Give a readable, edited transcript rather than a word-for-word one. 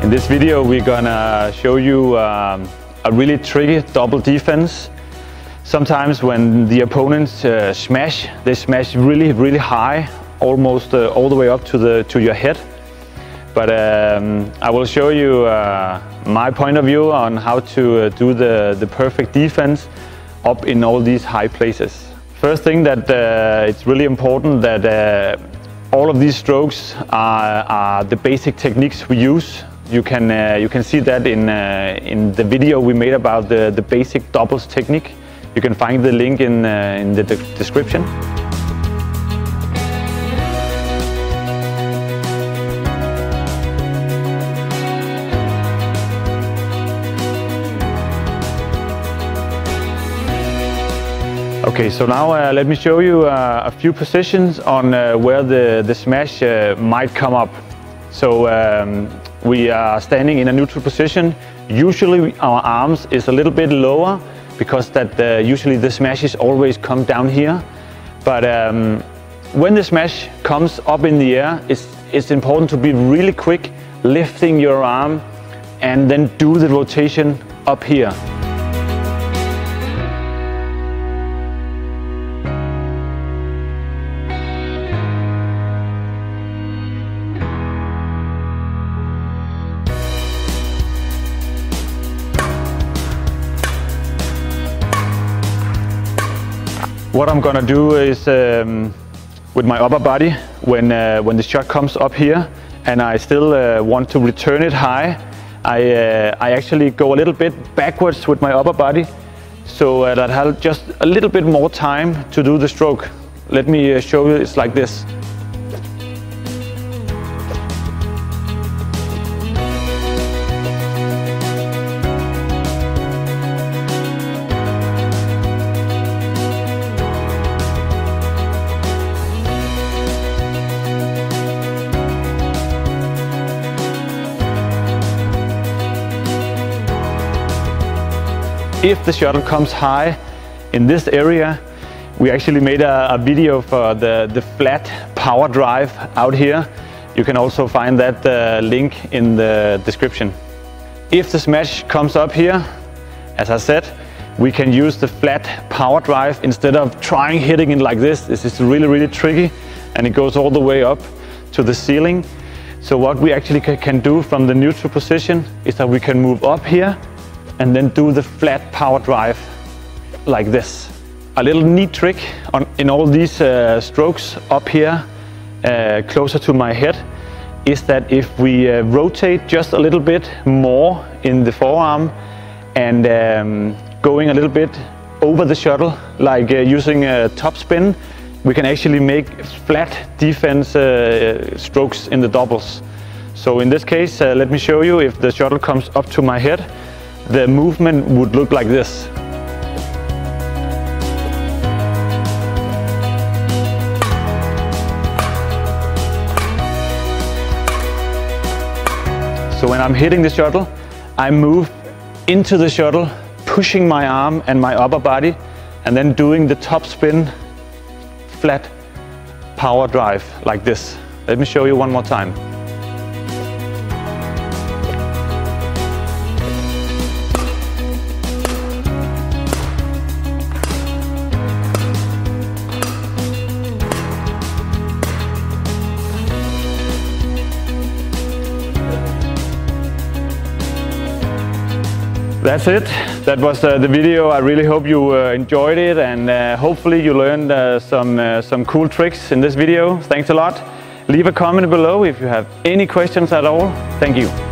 In this video we're gonna show you a really tricky double defense. Sometimes when the opponents smash, they smash really high, almost all the way up to your head. But I will show you my point of view on how to do the perfect defense up in all these high places. First thing that it's really important that all of these strokes are the basic techniques we use. You can see that in the video we made about the basic doubles technique. You can find the link in the description. Okay, so now let me show you a few positions on where the smash might come up. So we are standing in a neutral position. Usually our arms is a little bit lower because that usually the smashes always come down here. But when the smash comes up in the air, it's important to be really quick, lifting your arm and then do the rotation up here. What I'm gonna do is with my upper body, when the shot comes up here and I still want to return it high, I actually go a little bit backwards with my upper body so that I have just a little bit more time to do the stroke. Let me show you. It's like this. If the shuttle comes high in this area, we actually made a video for the flat power drive out here. You can also find that link in the description. If the smash comes up here, as I said, we can use the flat power drive instead of trying hitting it like this. This is really tricky and it goes all the way up to the ceiling. So what we actually can do from the neutral position is that we can move up here and then do the flat power drive like this. A little neat trick in all these strokes up here closer to my head is that if we rotate just a little bit more in the forearm and going a little bit over the shuttle, like using a top spin, we can actually make flat defense strokes in the doubles. So in this case, let me show you. If the shuttle comes up to my head, the movement would look like this. So when I'm hitting the shuttle, I move into the shuttle, pushing my arm and my upper body, and then doing the top spin, flat power drive like this. Let me show you one more time. That's it. That was the video. I really hope you enjoyed it, and hopefully you learned some cool tricks in this video. Thanks a lot. Leave a comment below if you have any questions at all. Thank you.